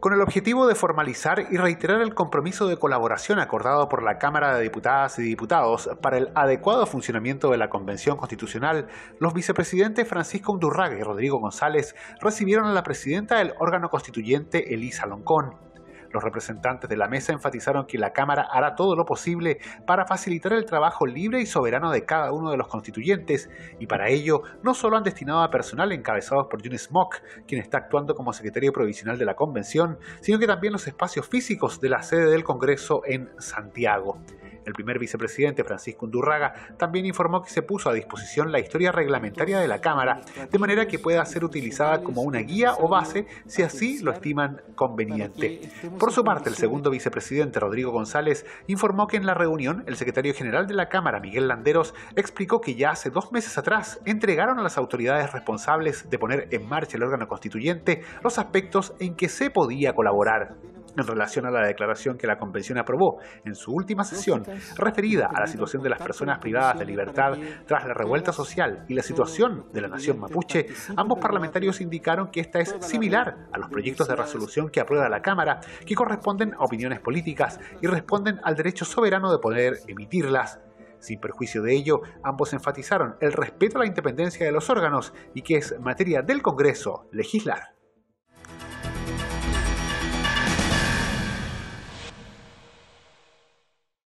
Con el objetivo de formalizar y reiterar el compromiso de colaboración acordado por la Cámara de Diputadas y Diputados para el adecuado funcionamiento de la Convención Constitucional, los vicepresidentes Francisco Undurraga y Rodrigo González recibieron a la presidenta del órgano constituyente, Elisa Loncón. Los representantes de la mesa enfatizaron que la Cámara hará todo lo posible para facilitar el trabajo libre y soberano de cada uno de los constituyentes, y para ello no solo han destinado a personal encabezados por Yunes Mock, quien está actuando como secretario provisional de la Convención, sino que también los espacios físicos de la sede del Congreso en Santiago. El primer vicepresidente, Francisco Undurraga, también informó que se puso a disposición la historia reglamentaria de la Cámara, de manera que pueda ser utilizada como una guía o base si así lo estiman conveniente. Por su parte, el segundo vicepresidente, Rodrigo González, informó que en la reunión el secretario general de la Cámara, Miguel Landeros, explicó que ya hace 2 meses atrás entregaron a las autoridades responsables de poner en marcha el órgano constituyente los aspectos en que se podía colaborar. En relación a la declaración que la Convención aprobó en su última sesión, referida a la situación de las personas privadas de libertad tras la revuelta social y la situación de la nación mapuche, ambos parlamentarios indicaron que esta es similar a los proyectos de resolución que aprueba la Cámara, que corresponden a opiniones políticas y responden al derecho soberano de poder emitirlas. Sin perjuicio de ello, ambos enfatizaron el respeto a la independencia de los órganos y que es materia del Congreso legislar.